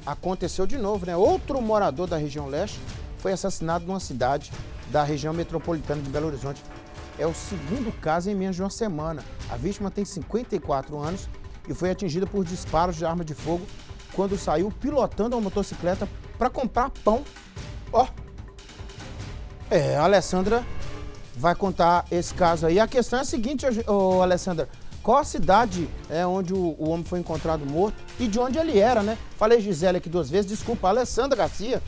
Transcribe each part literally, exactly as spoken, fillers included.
aconteceu de novo, né? Outro morador da região leste foi assassinado numa cidade da região metropolitana de Belo Horizonte. É o segundo caso em menos de uma semana. A vítima tem cinquenta e quatro anos e foi atingida por disparos de arma de fogo quando saiu pilotando uma motocicleta para comprar pão. Ó, é, a Alessandra vai contar esse caso aí. A questão é a seguinte, ô, Alessandra, qual a cidade é onde o, o homem foi encontrado morto e de onde ele era, né? Falei Gisele aqui duas vezes, desculpa, Alessandra Garcia.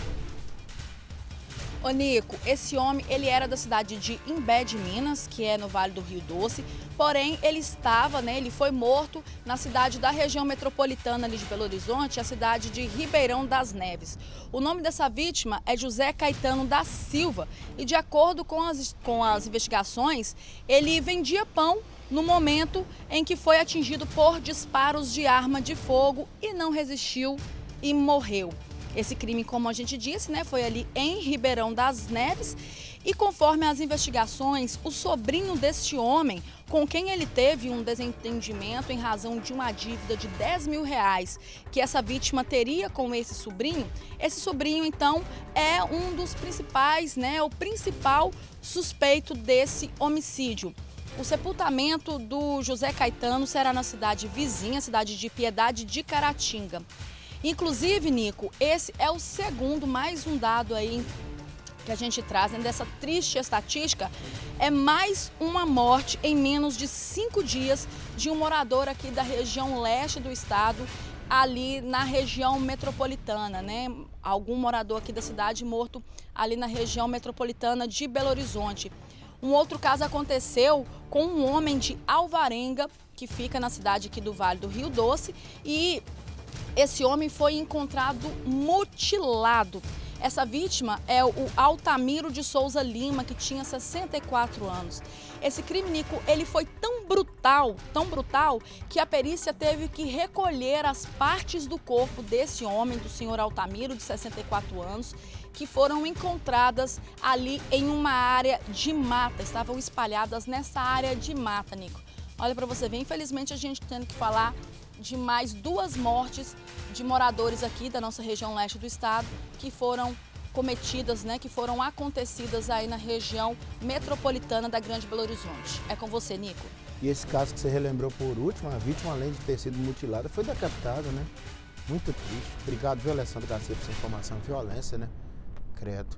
Ô Nico, esse homem, ele era da cidade de Imbé de Minas, que é no Vale do Rio Doce, porém ele estava, né, ele foi morto na cidade da região metropolitana ali de Belo Horizonte, a cidade de Ribeirão das Neves. O nome dessa vítima é José Caetano da Silva e, de acordo com as, com as investigações, ele vendia pão no momento em que foi atingido por disparos de arma de fogo e não resistiu e morreu. Esse crime, como a gente disse, né, foi ali em Ribeirão das Neves e, conforme as investigações, o sobrinho deste homem, com quem ele teve um desentendimento em razão de uma dívida de dez mil reais que essa vítima teria com esse sobrinho, esse sobrinho, então, é um dos principais, né, o principal suspeito desse homicídio. O sepultamento do José Caetano será na cidade vizinha, cidade de Piedade de Caratinga. Inclusive, Nico, esse é o segundo, mais um dado aí que a gente traz, né, dessa triste estatística, é mais uma morte em menos de cinco dias de um morador aqui da região leste do estado, ali na região metropolitana, né? Algum morador aqui da cidade morto ali na região metropolitana de Belo Horizonte. Um outro caso aconteceu com um homem de Alvarenga, que fica na cidade aqui do Vale do Rio Doce, e esse homem foi encontrado mutilado. Essa vítima é o Altamiro de Souza Lima, que tinha sessenta e quatro anos. Esse crime, Nico, ele foi tão brutal, tão brutal, que a perícia teve que recolher as partes do corpo desse homem, do senhor Altamiro, de sessenta e quatro anos, que foram encontradas ali em uma área de mata, estavam espalhadas nessa área de mata, Nico. Olha para você ver, infelizmente a gente tendo que falar de mais duas mortes de moradores aqui da nossa região leste do estado que foram cometidas, né, que foram acontecidas aí na região metropolitana da Grande Belo Horizonte. É com você, Nico. E esse caso que você relembrou por último, a vítima, além de ter sido mutilada, foi decapitada, né? Muito triste. Obrigado, viu, Alessandra Garcia, por essa informação. Violência, né? Credo.